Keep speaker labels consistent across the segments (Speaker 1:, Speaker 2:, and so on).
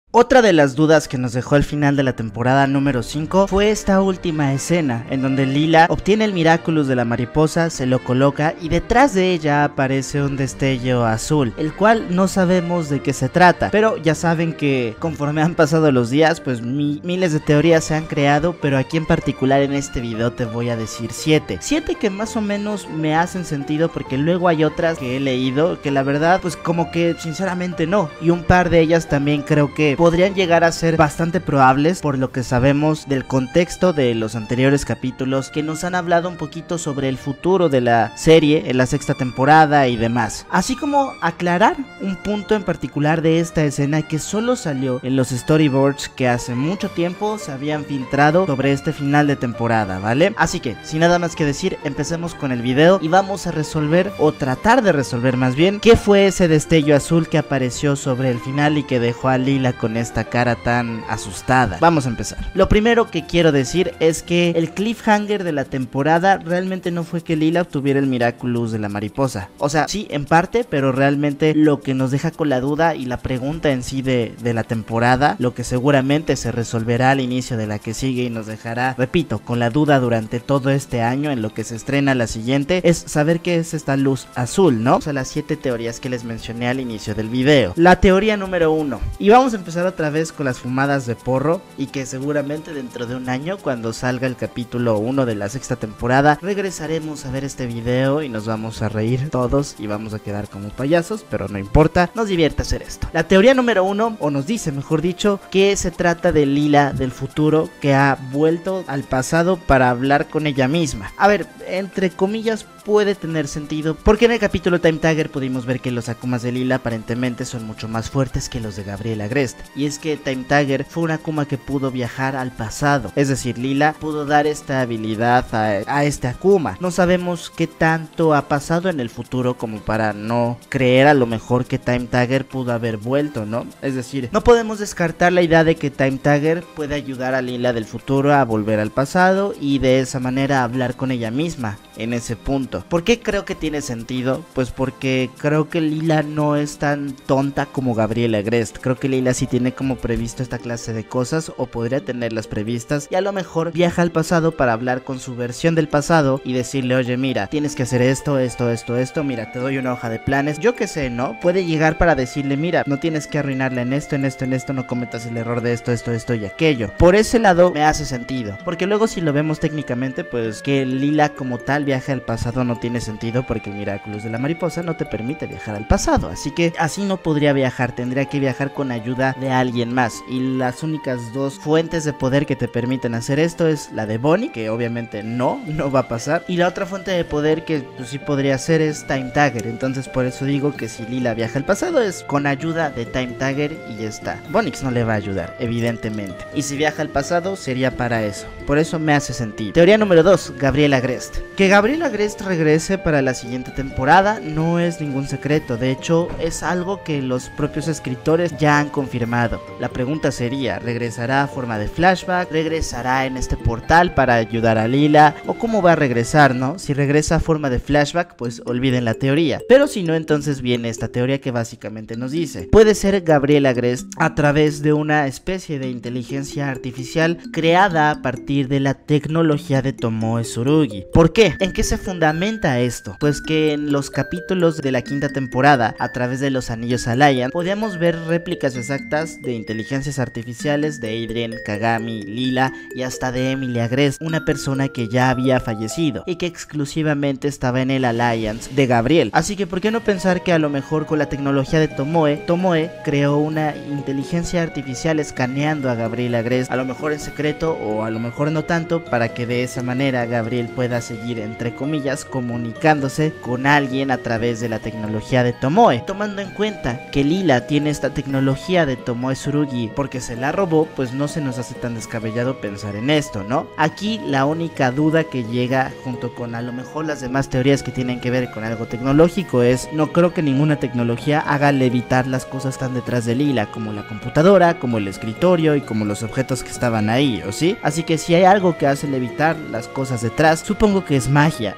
Speaker 1: Otra de las dudas que nos dejó el final de la temporada número 5 fue esta última escena en donde Lila obtiene el Miraculous de la mariposa, se lo coloca y detrás de ella aparece un destello azul, el cual no sabemos de qué se trata, pero ya saben que conforme han pasado los días pues miles de teorías se han creado, pero aquí en particular en este video te voy a decir 7 que más o menos me hacen sentido, porque luego hay otras que he leído que la verdad pues como que sinceramente no, y un par de ellas también creo que podrían llegar a ser bastante probables por lo que sabemos del contexto de los anteriores capítulos que nos han hablado un poquito sobre el futuro de la serie en la sexta temporada y demás, así como aclarar un punto en particular de esta escena que solo salió en los storyboards que hace mucho tiempo se habían filtrado sobre este final de temporada, ¿vale? Así que sin nada más que decir, empecemos con el video y vamos a resolver, o tratar de resolver más bien, qué fue ese destello azul que apareció sobre el final y que dejó a Lila con esta cara tan asustada. Vamos a empezar. Lo primero que quiero decir es que el cliffhanger de la temporada realmente no fue que Lila obtuviera el Miraculous de la mariposa. O sea, sí, en parte, pero realmente lo que nos deja con la duda y la pregunta en sí de la temporada, lo que seguramente se resolverá al inicio de la que sigue y nos dejará, repito, con la duda durante todo este año en lo que se estrena la siguiente, es saber qué es esta luz azul, ¿no? O sea, las 7 teorías que les mencioné al inicio del video. La teoría número 1. Y vamos a empezar otra vez con las fumadas de porro, y que seguramente dentro de un año, cuando salga el capítulo 1 de la sexta temporada, regresaremos a ver este video y nos vamos a reír todos y vamos a quedar como payasos, pero no importa, nos divierte hacer esto. La teoría número 1, o nos dice mejor dicho, que se trata de Lila del futuro que ha vuelto al pasado para hablar con ella misma. A ver, entre comillas puede tener sentido, porque en el capítulo Time Tagger pudimos ver que los Akumas de Lila aparentemente son mucho más fuertes que los de Gabriel Agreste, y es que Time Tagger fue un Akuma que pudo viajar al pasado, es decir, Lila pudo dar esta habilidad a este Akuma. No sabemos qué tanto ha pasado en el futuro como para no creer a lo mejor que Time Tagger pudo haber vuelto, ¿no? Es decir, no podemos descartar la idea de que Time Tagger puede ayudar a Lila del futuro a volver al pasado y de esa manera hablar con ella misma en ese punto. ¿Por qué creo que tiene sentido? Pues porque creo que Lila no es tan tonta como Gabriel Agreste. Creo que Lila sí tiene como previsto esta clase de cosas, o podría tenerlas previstas, y a lo mejor viaja al pasado para hablar con su versión del pasado y decirle, oye, mira, tienes que hacer esto, mira, te doy una hoja de planes, yo qué sé, ¿no? Puede llegar para decirle, mira, no tienes que arruinarla en esto, no cometas el error de esto y aquello. Por ese lado me hace sentido, porque luego si lo vemos técnicamente, pues que Lila como tal viaje al pasado no tiene sentido, porque el Miraculous de la mariposa no te permite viajar al pasado, así que así no podría viajar, tendría que viajar con ayuda de alguien más, y las únicas dos fuentes de poder que te permiten hacer esto es la de Bonnie, que obviamente no va a pasar, y la otra fuente de poder que pues sí podría ser es Time Tagger. Entonces por eso digo que si Lila viaja al pasado es con ayuda de Time Tagger y ya está. Bonix no le va a ayudar, evidentemente, y si viaja al pasado sería para eso, por eso me hace sentido. Teoría número 2, Gabriel Agreste. Que Gabriel Agreste regrese para la siguiente temporada no es ningún secreto, de hecho es algo que los propios escritores ya han confirmado. La pregunta sería, ¿regresará a forma de flashback? ¿Regresará en este portal para ayudar a Lila? ¿O cómo va a regresar, no? Si regresa a forma de flashback, pues olviden la teoría, pero si no, entonces viene esta teoría que básicamente nos dice, puede ser Gabriel Agreste a través de una especie de inteligencia artificial creada a partir de la tecnología de Tomoe Tsurugi. ¿Por qué? ¿En qué se fundamenta esto? Pues que en los capítulos de la quinta temporada, a través de los anillos Alliance, podíamos ver réplicas exactas de inteligencias artificiales de Adrien, Kagami, Lila y hasta de Emily Agreste, una persona que ya había fallecido y que exclusivamente estaba en el Alliance de Gabriel. Así que ¿por qué no pensar que a lo mejor con la tecnología de Tomoe creó una inteligencia artificial escaneando a Gabriel Agreste, a lo mejor en secreto o a lo mejor no tanto, para que de esa manera Gabriel pueda seguir, entre comillas, comunicándose con alguien a través de la tecnología de Tomoe? Tomando en cuenta que Lila tiene esta tecnología de Tomoe Tsurugi porque se la robó, pues no se nos hace tan descabellado pensar en esto, ¿no? Aquí la única duda que llega, junto con a lo mejor las demás teorías que tienen que ver con algo tecnológico, es no creo que ninguna tecnología haga levitar las cosas tan detrás de Lila, como la computadora, como el escritorio y como los objetos que estaban ahí, ¿o sí? Así que si hay algo que hace levitar las cosas detrás, supongo que es magia, o supongo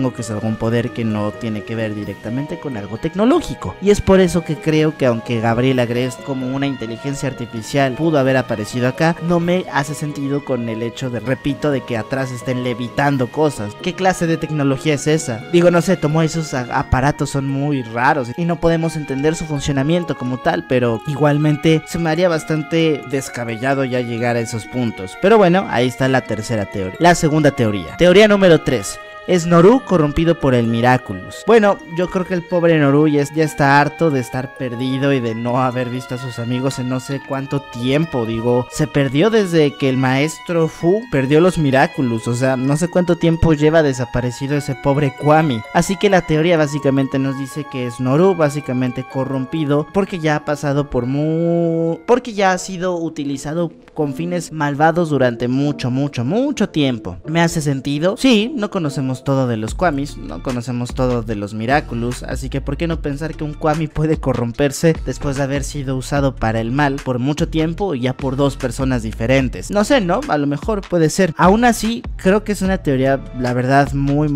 Speaker 1: supongo que es algún poder que no tiene que ver directamente con algo tecnológico. Y es por eso que creo que aunque Gabriel Agrest como una inteligencia artificial pudo haber aparecido acá, no me hace sentido con el hecho de, repito, de que atrás estén levitando cosas. ¿Qué clase de tecnología es esa? Digo, no sé, Tomoe, esos aparatos son muy raros y no podemos entender su funcionamiento como tal, pero igualmente se me haría bastante descabellado ya llegar a esos puntos. Pero bueno, ahí está la tercera teoría. La segunda teoría. Teoría número 3. ¿Es Noru corrompido por el Miraculous? Bueno, yo creo que el pobre Noru ya está harto de estar perdido y de no haber visto a sus amigos en no sé cuánto tiempo. Digo, se perdió desde que el maestro Fu perdió los Miraculous. O sea, no sé cuánto tiempo lleva desaparecido ese pobre Kwami. Así que la teoría básicamente nos dice que es Noru básicamente corrompido porque ya ha pasado por porque ya ha sido utilizado con fines malvados durante mucho tiempo. ¿Me hace sentido? Sí, no conocemos todo de los Kwamis, no conocemos todo de los Miraculous, así que ¿por qué no pensar que un Kwami puede corromperse después de haber sido usado para el mal por mucho tiempo y ya por dos personas diferentes? No sé, ¿no? A lo mejor puede ser. Aún así, creo que es una teoría, la verdad,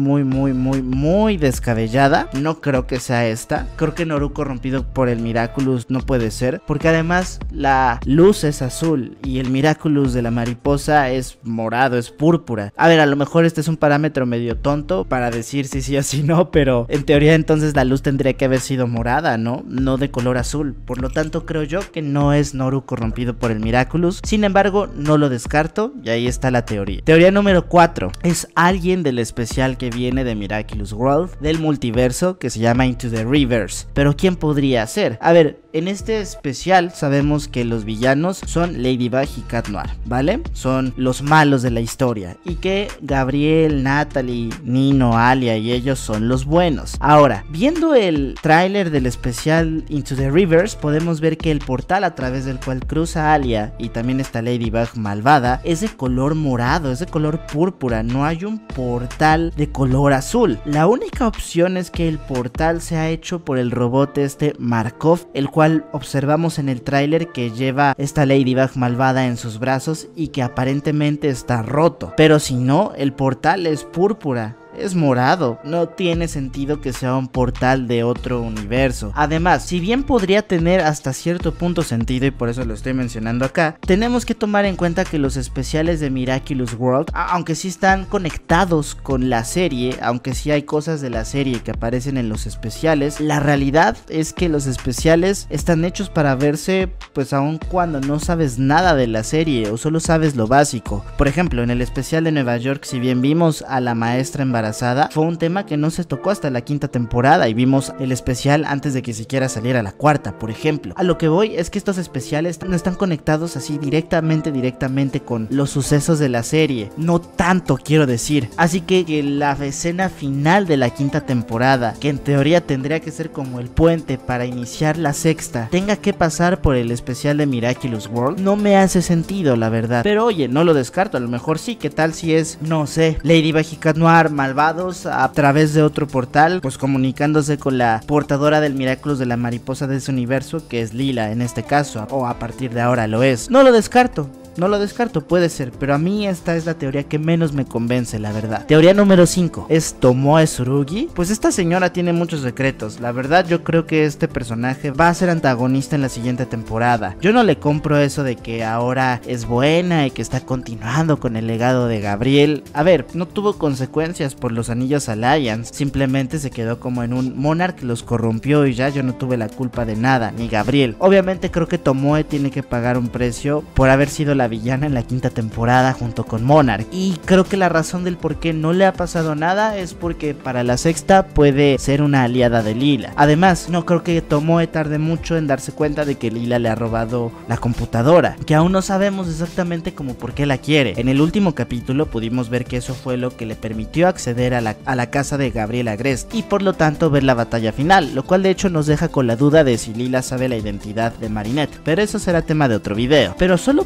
Speaker 1: muy descabellada. No creo que sea esta. Creo que Noru corrompido por el Miraculous no puede ser, porque además la luz es azul y el Miraculous de la mariposa es morado, es púrpura. A ver, a lo mejor este es un parámetro medio tonto para decir si sí o si no, pero en teoría entonces la luz tendría que haber sido morada, ¿no? No de color azul. Por lo tanto, creo yo que no es Noru corrompido por el Miraculous. Sin embargo, no lo descarto y ahí está la teoría. Teoría número 4. Es alguien del especial que viene de Miraculous World, del multiverso, que se llama Into the Reverse. Pero ¿quién podría ser? A ver, en este especial sabemos que los villanos son Ladybug y Cat Noir, ¿vale? Son los malos de la historia y que Gabriel, Natalie, Nino, Alia y ellos son los buenos. Ahora, viendo el tráiler del especial Into the Reverse, podemos ver que el portal a través del cual cruza Alia y también esta Ladybug malvada es de color morado, es de color púrpura, no hay un portal de color azul. La única opción es que el portal sea hecho por el robot Markov, el cual observamos en el tráiler que lleva esta Ladybug malvada en sus brazos y que aparentemente está roto. Pero si no, el portal es púrpura. Es morado, no tiene sentido que sea un portal de otro universo. Además, si bien podría tener hasta cierto punto sentido y por eso lo estoy mencionando acá, tenemos que tomar en cuenta que los especiales de Miraculous World, aunque sí están conectados con la serie, aunque sí hay cosas de la serie que aparecen en los especiales, la realidad es que los especiales están hechos para verse pues aun cuando no sabes nada de la serie o solo sabes lo básico. Por ejemplo, en el especial de Nueva York, si bien vimos a la maestra embarazada, fue un tema que no se tocó hasta la quinta temporada y vimos el especial antes de que siquiera saliera la cuarta, por ejemplo. A lo que voy es que estos especiales no están conectados así directamente con los sucesos de la serie, no tanto quiero decir. Así que la escena final de la quinta temporada, que en teoría tendría que ser como el puente para iniciar la sexta, tenga que pasar por el especial de Miraculous World, no me hace sentido, la verdad. Pero oye, no lo descarto, a lo mejor sí. ¿Qué tal si es, no sé, Ladybug y Cat Noir malvados a través de otro portal, pues comunicándose con la portadora del Miraculous de la mariposa de ese universo, que es Lila en este caso, o a partir de ahora lo es? No lo descarto. No lo descarto, puede ser, pero a mí esta es la teoría que menos me convence, la verdad. Teoría número 5, ¿es Tomoe Tsurugi? Pues esta señora tiene muchos secretos, la verdad yo creo que este personaje va a ser antagonista en la siguiente temporada. Yo no le compro eso de que ahora es buena y que está continuando con el legado de Gabriel. A ver, no tuvo consecuencias por los Anillos Alliance, simplemente se quedó como en un Monarch que los corrompió y ya yo no tuve la culpa de nada, ni Gabriel. Obviamente creo que Tomoe tiene que pagar un precio por haber sido la villana en la quinta temporada junto con Monarch, y creo que la razón del por qué no le ha pasado nada es porque para la sexta puede ser una aliada de Lila. Además, no creo que Tomoe tarde mucho en darse cuenta de que Lila le ha robado la computadora, que aún no sabemos exactamente como por qué la quiere. En el último capítulo pudimos ver que eso fue lo que le permitió acceder a la casa de Gabriel Agrest y por lo tanto ver la batalla final, lo cual de hecho nos deja con la duda de si Lila sabe la identidad de Marinette, pero eso será tema de otro video. Pero solo para acceder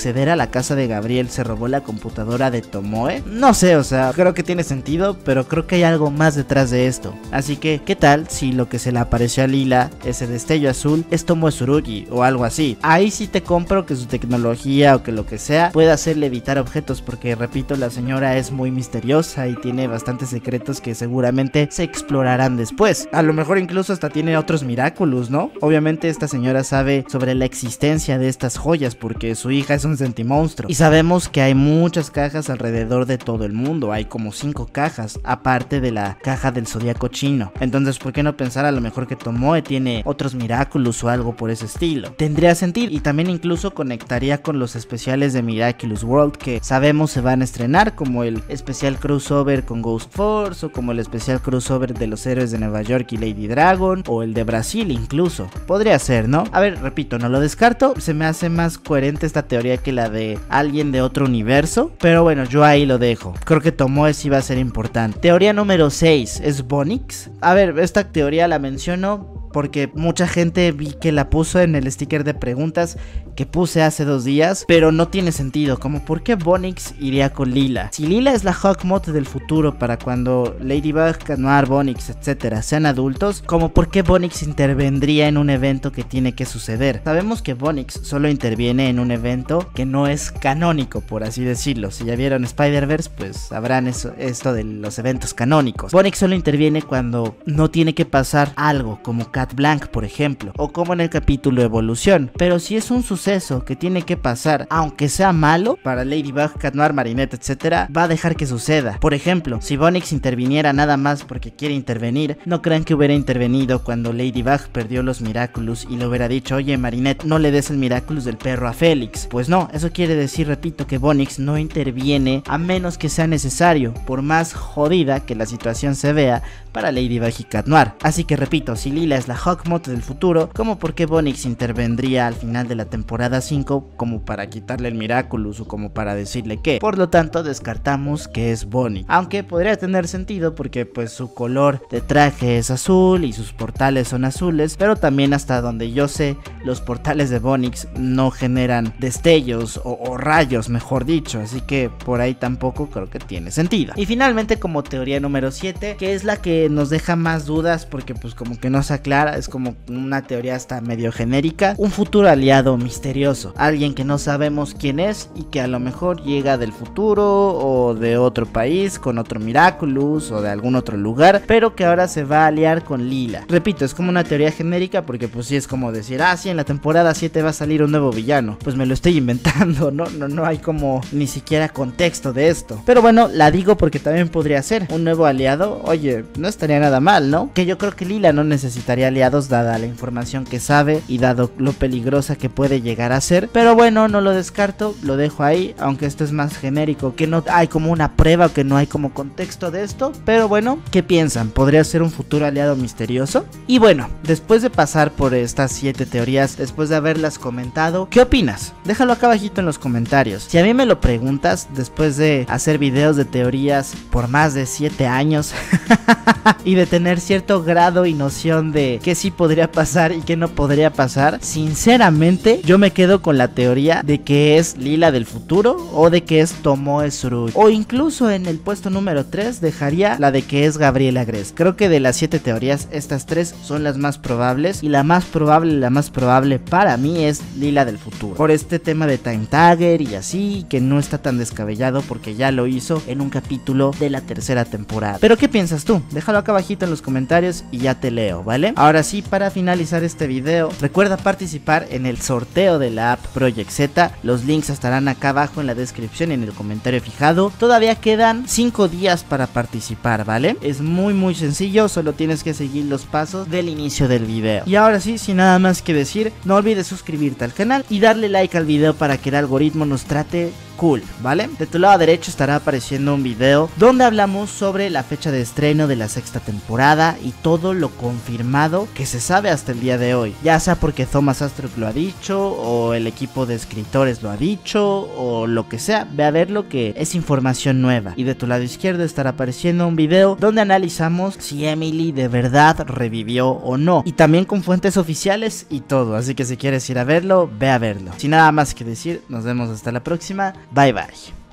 Speaker 1: acceder a la casa de Gabriel se robó la computadora de Tomoe? No sé, o sea, creo que tiene sentido, pero creo que hay algo más detrás de esto. Así que, ¿qué tal si lo que se le apareció a Lila, ese destello azul, es Tomoe Tsurugi o algo así? Ahí sí te compro que su tecnología o que lo que sea pueda hacerle evitar objetos, porque repito, la señora es muy misteriosa y tiene bastantes secretos que seguramente se explorarán después. A lo mejor incluso hasta tiene otros Miraculous, ¿no? Obviamente esta señora sabe sobre la existencia de estas joyas porque su hija es un sentimonstruo. Y sabemos que hay muchas cajas alrededor de todo el mundo, hay como 5 cajas, aparte de la caja del zodiaco chino. Entonces, ¿por qué no pensar a lo mejor que Tomoe tiene otros Miraculous o algo por ese estilo? Tendría sentido, y también incluso conectaría con los especiales de Miraculous World que sabemos se van a estrenar, como el especial crossover con Ghost Force, o como el especial crossover de los héroes de Nueva York y Lady Dragon, o el de Brasil incluso. Podría ser, ¿no? A ver, repito, no lo descarto, se me hace más coherente esta teoría que la de alguien de otro universo, pero bueno, yo ahí lo dejo. Creo que Tomoe sí va a ser importante. Teoría número 6, ¿es Bonix? A ver, esta teoría la menciono porque mucha gente vi que la puso en el sticker de preguntas que puse hace 2 días, pero no tiene sentido, como ¿por qué Bonix iría con Lila? Si Lila es la Hawkmoth del futuro para cuando Ladybug, Cat Noir, Bonix, etcétera sean adultos, como ¿por qué Bonix intervendría en un evento que tiene que suceder? Sabemos que Bonix solo interviene en un evento que no es canónico, por así decirlo. Si ya vieron Spider-Verse, pues sabrán esto de los eventos canónicos. Bonix solo interviene cuando no tiene que pasar algo, como Cat Blanc, por ejemplo, o como en el capítulo Evolución. Pero si es un suceso que tiene que pasar, aunque sea malo, para Ladybug, Cat Noir, Marinette, etcétera, va a dejar que suceda. Por ejemplo, si Bonix interviniera nada más porque quiere intervenir, no crean que hubiera intervenido cuando Ladybug perdió los Miraculous y le hubiera dicho, oye Marinette, no le des el Miraculous del perro a Félix. Pues no, eso quiere decir, repito, que Bonix no interviene a menos que sea necesario, por más jodida que la situación se vea para Ladybug y Cat Noir. Así que repito, si Lila es la Hawkmoth del futuro, como por qué Bonix intervendría al final de la temporada 5 como para quitarle el Miraculous o como para decirle que. Por lo tanto, descartamos que es Bonix, aunque podría tener sentido porque pues su color de traje es azul y sus portales son azules, pero también hasta donde yo sé, los portales de Bonix no generan destellos o rayos, mejor dicho, así que por ahí tampoco creo que tiene sentido. Y finalmente, como teoría número 7, que es la que nos deja más dudas porque pues como que no se aclara, es como una teoría hasta medio genérica, un futuro aliado misterioso, alguien que no sabemos quién es y que a lo mejor llega del futuro o de otro país con otro Miraculous o de algún otro lugar, pero que ahora se va a aliar con Lila. Repito, es como una teoría genérica porque pues sí es como decir, ah sí, en la temporada 7 va a salir un nuevo villano, pues me lo estoy inventando, no hay como ni siquiera contexto de esto, pero bueno, la digo porque también podría ser un nuevo aliado. Oye, no estaría nada mal, ¿no? Que yo creo que Lila no necesitaría aliados dada la información que sabe y dado lo peligrosa que puede llegar a ser, pero bueno, no lo descarto, lo dejo ahí, aunque esto es más genérico, que no hay como una prueba o que no hay como contexto de esto, pero bueno, ¿qué piensan? ¿Podría ser un futuro aliado misterioso? Y bueno, después de pasar por estas 7 teorías, después de haberlas comentado, ¿qué opinas? Déjalo acá abajito en los comentarios. Si a mí me lo preguntas, después de hacer videos de teorías por más de 7 años y de tener cierto grado y noción de qué sí podría pasar y qué no podría pasar, sinceramente yo me quedo con la teoría de que es Lila del futuro o de que es Tomoe Tsurugi, o incluso en el puesto número 3 dejaría la de que es Gabriela Gress. Creo que de las 7 teorías, estas 3 son las más probables, y la más probable para mí es Lila del futuro, por este tema de Time Tagger y así, que no está tan descabellado porque ya lo hizo en un capítulo de la 3ª temporada. Pero ¿qué piensas tú? Déjalo acá abajito en los comentarios y ya te leo, ¿vale? Ahora sí, para finalizar este video, recuerda participar en el sorteo de la app Project Z. Los links estarán acá abajo en la descripción y en el comentario fijado. Todavía quedan 5 días para participar, ¿vale? Es muy sencillo, solo tienes que seguir los pasos del inicio del video. Y ahora sí, sin nada más que decir, no olvides suscribirte al canal y darle like al video para que el algoritmo nos trate cool, ¿vale? De tu lado derecho estará apareciendo un video donde hablamos sobre la fecha de estreno de la sexta temporada y todo lo confirmado que se sabe hasta el día de hoy, ya sea porque Thomas Astruc lo ha dicho o el equipo de escritores lo ha dicho o lo que sea. Ve a ver lo que es información nueva. Y de tu lado izquierdo estará apareciendo un video donde analizamos si Emily de verdad revivió o no, y también con fuentes oficiales y todo, así que si quieres ir a verlo, ve a verlo. Sin nada más que decir, nos vemos hasta la próxima, bye bye.